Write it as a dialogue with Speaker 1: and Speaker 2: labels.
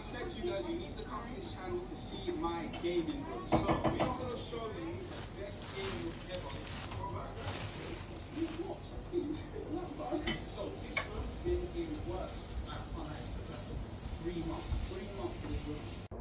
Speaker 1: said to you guys, you need to come to this channel to see my gaming room. So we are going to show you the best gaming room ever. So this room been in work at 3 months. 3 months for this room.